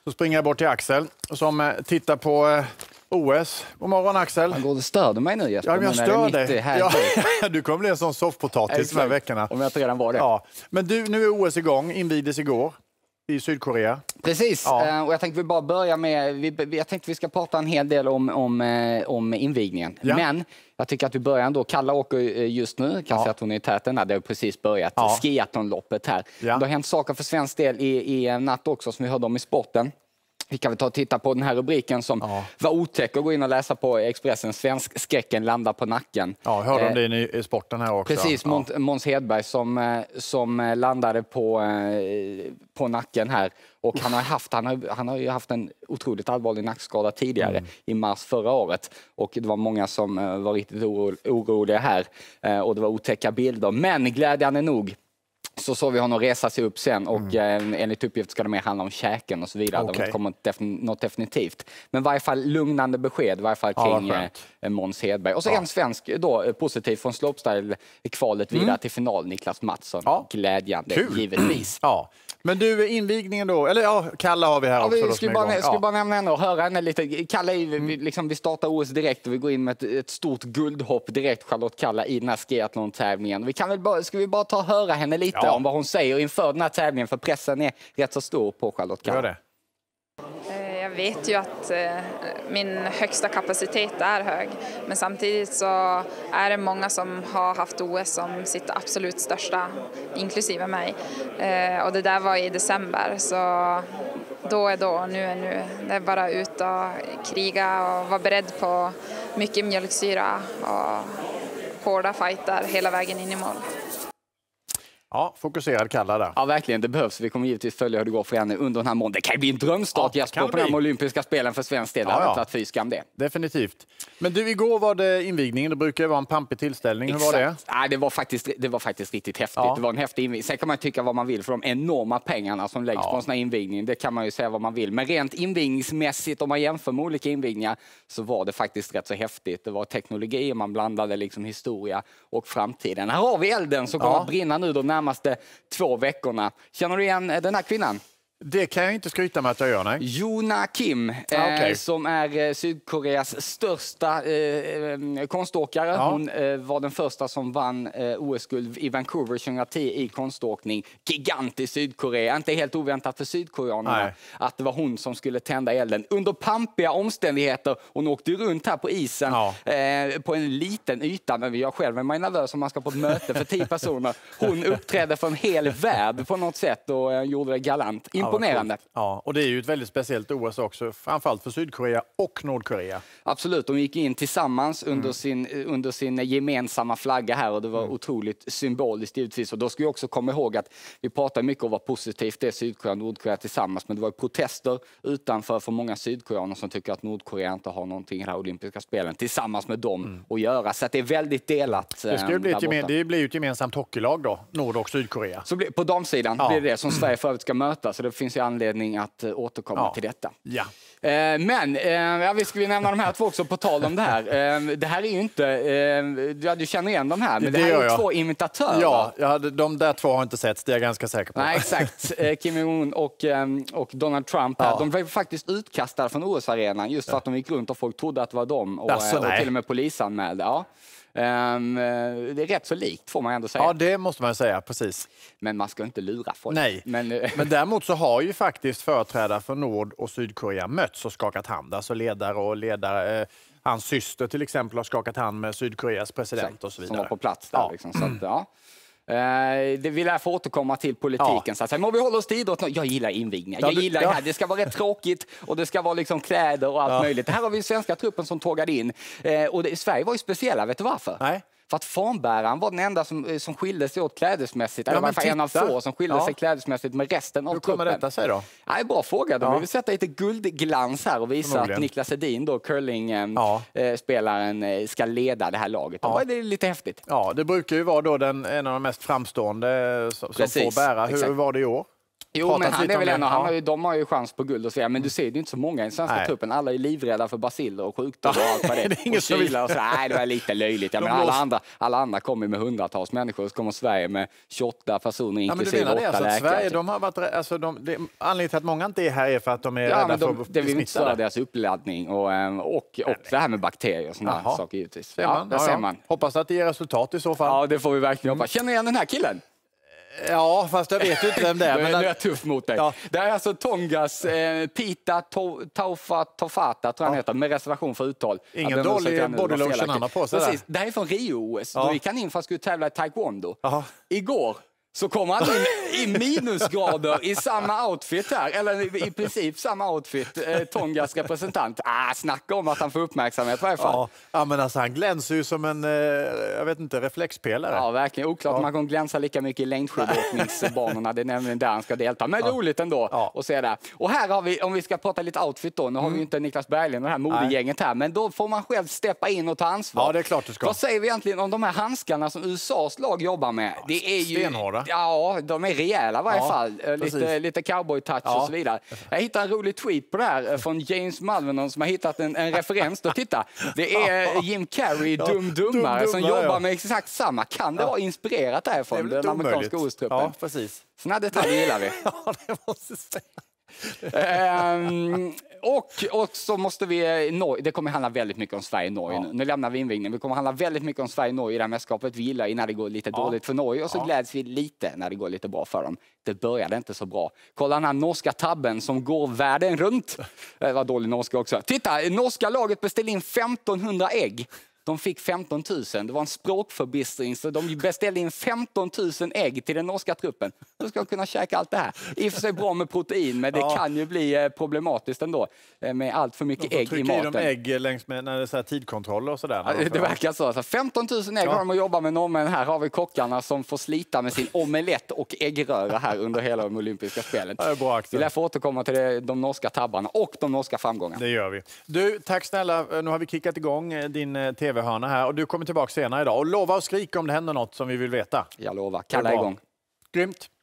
Så springer jag bort till Axel som tittar på OS. God morgon Axel. Han går och störde mig nu Jesper. Ja, men jag stör dig. Ja. Du kommer bli en sån soffpotatis de här veckorna. Om jag inte redan var det. Ja. Men du, nu är OS igång, invigdes igår i Sydkorea. Precis, Ja. och jag tänkte vi bara börja med, jag tänkte vi ska prata en hel del om invigningen. Ja. Men jag tycker att vi börjar ändå. Kalla åker just nu, kan säga att hon är i täten, det har precis börjat. Skiathlonloppet här. Ja. Det har hänt saker för svensk del i natt också som vi hörde om i sporten. Vi kan väl ta och titta på den här rubriken som var otäck och gå in och läsa på Expressen. Svensk skräcken landar på nacken. Ja, hörde om det i sporten här också. Precis, Måns Hedberg som landade på nacken här. Och han har ju haft en otroligt allvarlig nackskada tidigare i mars förra året. Och det var många som var riktigt oroliga här. Och det var otäcka bilder. Men glädjande nog så såg vi honom resa sig upp sen och enligt uppgift ska det mer handla om käken och så vidare. Okay. Det kommer något definitivt. Men i varje fall lugnande besked i varje fall kring Måns Hedberg. Och så en svensk då positiv från slopestyle-kvalet vidare till final, Niklas Mattsson. Glädjande, givetvis. Ja. Men du, invigningen då, eller Kalla har vi här också. Vi skulle bara nämna henne och höra henne lite. Kalla liksom, vi startar OS direkt och vi går in med ett stort guldhopp direkt, Charlotte Kalla, i den här skiathlon-tävlingen. Ska vi bara ta och höra henne lite om vad hon säger inför den här tävlingen, för pressen är rätt så stor på Charlotte Kalla. Gör det. Jag vet ju att min högsta kapacitet är hög, men samtidigt så är det många som har haft OS som sitt absolut största, inklusive mig. Och det där var i december, så då är då, nu är nu. Det är bara ut och kriga och vara beredd på mycket mjölksyra och hårda fighter hela vägen in i mål. Ja, fokuserad Kalla där. Ja, verkligen. Det behövs. Vi kommer givetvis följa hur det går för henne under den här månaden. Det kan ju bli en drömstart Jesper på de olympiska spelen för svensk del. Det har inte varit fy skam det. Definitivt. Men du, igår var det invigningen. Det brukar ju vara en pampig tillställning. Hur var det? Nej, det var faktiskt riktigt häftigt. Det var en häftig invigning. Sen kan man tycka vad man vill för de enorma pengarna som läggs på en sån här invigning. Det kan man ju säga vad man vill. Men rent invigningsmässigt, om man jämför med olika invigningar, så var det faktiskt rätt så häftigt. Det var teknologi och man blandade liksom historia och framtiden. Här har vi elden som kommer att brinna nu de närmaste 2 veckorna. Känner du igen den här kvinnan? Det kan jag inte skryta med att jag gör, nej. Jona Kim, som är Sydkoreas största konståkare. Hon var den första som vann OS-guld i Vancouver 2010 i konståkning. Gigant i Sydkorea. Inte helt oväntat för sydkoreanerna att det var hon som skulle tända elden. Under pampiga omständigheter. Hon åkte runt här på isen på en liten yta. Men jag själv är nervös om man ska på ett möte för 10 personer. Hon uppträdde för en hel värld på något sätt och gjorde det galant. Imponerande. Ja, och det är ju ett väldigt speciellt OS också, framförallt för Sydkorea och Nordkorea. Absolut, de gick in tillsammans under sin gemensamma flagga här och det var otroligt symboliskt givetvis. Och då ska vi också komma ihåg att vi pratar mycket om vad positivt det är Sydkorea och Nordkorea tillsammans, men det var protester utanför för många sydkoreaner som tycker att Nordkorea inte har någonting i de här olympiska spelen tillsammans med dem att göra. Så att det är väldigt delat. Det ska det blir ju ett gemensamt hockeylag då, Nord- och Sydkorea. Så på damsidan blir det som Sverige förut ska möta, så det finns ju anledning att återkomma till detta. Ja. Men vi ska nämna de här två också på tal om det här. Det här är ju inte, du känner igen de här, men det här är ju 2 imitatörer. Ja, de där 2 har inte sett, det är jag ganska säker på. Nej, exakt. Kim Jong-un och Donald Trump här, de blev faktiskt utkastade från OS-arenan just för att de gick runt och folk trodde att det var dem och till och med polisanmälde. Ja. Det är rätt så likt får man ändå säga. Ja, det måste man säga, precis. Men man ska inte lura folk. Nej, men däremot så har ju faktiskt företrädare för Nord- och Sydkorea mötts och skakat hand. Alltså ledare. Hans syster till exempel har skakat hand med Sydkoreas president och så vidare. Som var på plats där liksom. Så att, det vill jag få återkomma till politiken. Så att, men vi håller oss till idrott. Jag gillar invigningar. Jag gillar det här. Det ska vara rätt tråkigt och det ska vara liksom kläder och allt möjligt. Här har vi svenska truppen som tågade in. Och Sverige var ju speciella, vet du varför? Nej. För att fanbäraren var den enda som skilde sig åt klädesmässigt. Eller i alla fall en av få som skilde sig klädesmässigt med resten av truppen. Hur kommer detta sig då? Nej, bra fråga. Vi vill sätta lite guldglans här och visa att Niklas Edin, då curling-spelaren, ska leda det här laget. Det är lite häftigt. Ja, det brukar ju vara då en av de mest framstående som får bära. Hur var det i år? Jo, men han är väl en, de har ju chans på guld och så, men du ser det inte så många i den svenska truppen. Alla är livrädda för baciller och sjukdom och allt vad det är. Det är ingen som vill. Nej, det var lite löjligt. Jag menar, alla andra kommer med hundratals människor, så kommer Sverige med 28 personer inklusive 8 läkare. Sverige, de har varit, alltså anledningen till att många inte är här är för att de är rädda för att bli det vill inte störa deras uppladdning och det här med bakterier och sådana saker givetvis. Ser man. Hoppas att det ger resultat i så fall. Ja, det får vi verkligen hoppas. Känner igen den här killen? Ja, fast jag vet inte vem det är. Men det är tufft mot dig. Ja. Det är alltså Tongas Pita Tofata, tror jag han heter, med reservation för uttal. Ingen dålig bodylotion han har på sig. Precis. Det här är från Rio-OS. Då gick han in för att skulle tävla i taekwondo. Igår så kommer han in i minusgrader i samma outfit här, eller i princip samma outfit, Tongas representant. Snacka om att han får uppmärksamhet i varje fall. Ja, men alltså han glänser ju som en, jag vet inte, reflexspelare. Ja, verkligen. Oklart om man kan glänsa lika mycket i längdskidåkningsbanorna. Det är nämligen där han ska delta. Men roligt ändå att se det. Och här har vi, om vi ska prata lite outfit då, nu har vi ju inte Niklas Berglund och det här modegänget här, men då får man själv steppa in och ta ansvar. Ja, det är klart du ska. Vad säger vi egentligen om de här handskarna som USAs lag jobbar med? Det är ju stenhårda. Ja, de är rejäla i varje fall. Lite cowboy-touch och så vidare. Jag hittade en rolig tweet på det här från James Malvenon som har hittat en referens. Då, titta, det är Jim Carrey, Dummare, som jobbar med exakt samma. Kan det vara inspirerat därifrån, den amerikanska OS-truppen? Ja, precis. Såna detaljer gillar vi. Ja, det måste säga. Och så måste vi, det kommer handla väldigt mycket om Sverige-Norge. Nu lämnar vi invigningen. Vi kommer handla väldigt mycket om Sverige-Norge i det här mästerskapet. Vi gillar när det går lite dåligt för Norge och så gläds vi lite när det går lite bra för dem. Det började inte så bra. Kolla den här norska tabben som går världen runt. Det var dålig norska också. Titta, norska laget beställde in 1500 ägg. De fick 15 000. Det var en språkförbistring, så de beställde in 15 000 ägg till den norska truppen. Då ska de kunna käka allt det här. I och för sig bra med protein, men det kan ju bli problematiskt ändå med allt för mycket ägg i maten. De ägg längs med när det är så här tidkontroller och sådär. Ja, det verkar så. 15 000 ägg har de att jobba med norrmän. Här har vi kockarna som får slita med sin omelett och äggröra här under hela de olympiska spelen. Det är bra, vi lär få återkomma till de norska tabbarna och de norska framgångarna. Det gör vi. Du, tack snälla. Nu har vi kickat igång din tv-hörna här och du kommer tillbaka senare idag. Och lova och skrika om det händer något som vi vill veta. Jag lovar. Kalla igång. Grymt.